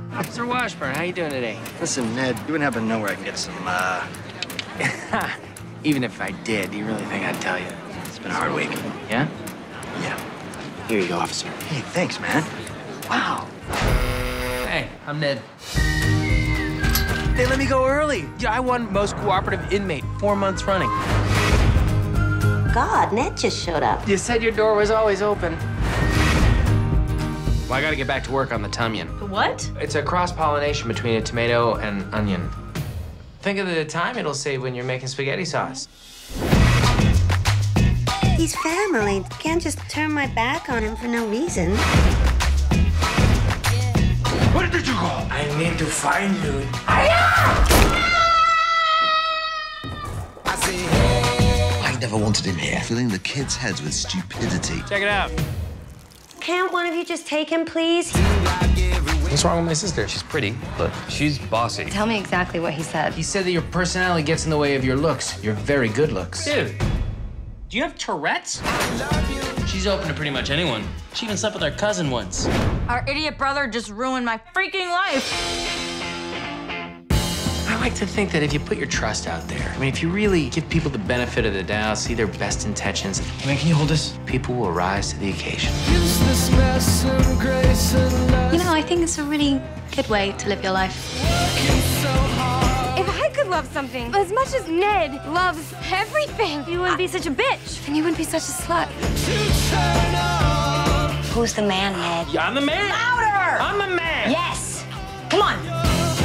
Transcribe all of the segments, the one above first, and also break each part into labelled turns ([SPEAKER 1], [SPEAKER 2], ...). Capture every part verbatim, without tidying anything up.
[SPEAKER 1] Officer Washburn, how you doing today?
[SPEAKER 2] Listen, Ned, you wouldn't happen to know where I can get some, uh...
[SPEAKER 1] Even if I did, do you really think I'd tell you?
[SPEAKER 2] It's been a hard week.
[SPEAKER 1] Yeah?
[SPEAKER 2] Yeah.
[SPEAKER 1] Here you go, officer.
[SPEAKER 2] Hey, thanks, man. Wow.
[SPEAKER 1] Hey, I'm Ned. They let me go early. Yeah, I won most cooperative inmate four months running.
[SPEAKER 3] God, Ned just showed up.
[SPEAKER 1] You said your door was always open. Well, I gotta get back to work on the Tumyan.
[SPEAKER 4] What?
[SPEAKER 1] It's a cross-pollination between a tomato and onion. Think of the time it'll save when you're making spaghetti sauce.
[SPEAKER 3] He's family. Can't just turn my back on him for no reason.
[SPEAKER 1] Where did you go? I need to find you.
[SPEAKER 5] I never wanted him here, filling the kids' heads with stupidity.
[SPEAKER 1] Check it out.
[SPEAKER 3] Can't one of you just take him, please?
[SPEAKER 1] What's wrong with my sister? She's pretty, but she's bossy.
[SPEAKER 4] Tell me exactly what he said.
[SPEAKER 1] He said that your personality gets in the way of your looks. Your very good looks. Dude, do you have Tourette's?
[SPEAKER 6] She's open to pretty much anyone. She even slept with our cousin once.
[SPEAKER 4] Our idiot brother just ruined my freaking life.
[SPEAKER 1] I like to think that if you put your trust out there, I mean, if you really give people the benefit of the doubt, see their best intentions, I mean, can you hold this? People will rise to the occasion.
[SPEAKER 4] You know, I think it's a really good way to live your life.
[SPEAKER 7] If I could love something as much as Ned loves everything, you wouldn't be such a bitch. And you wouldn't be such a slut.
[SPEAKER 3] Who's the man, Ned?
[SPEAKER 1] Yeah, I'm the man.
[SPEAKER 4] Louder!
[SPEAKER 1] I'm the man.
[SPEAKER 4] Yes! Come on.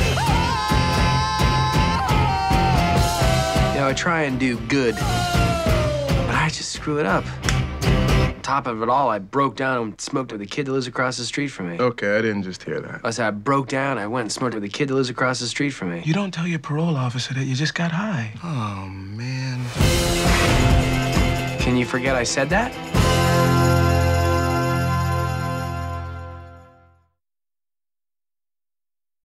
[SPEAKER 1] You know, I try and do good, but I just screw it up. On top of it all, I broke down and smoked with a kid that lives across the street from me.
[SPEAKER 8] Okay, I didn't just hear that.
[SPEAKER 1] I said I broke down, I went and smoked with a kid that lives across the street from me.
[SPEAKER 8] You don't tell your parole officer that you just got high. Oh, man.
[SPEAKER 1] Can you forget I said that?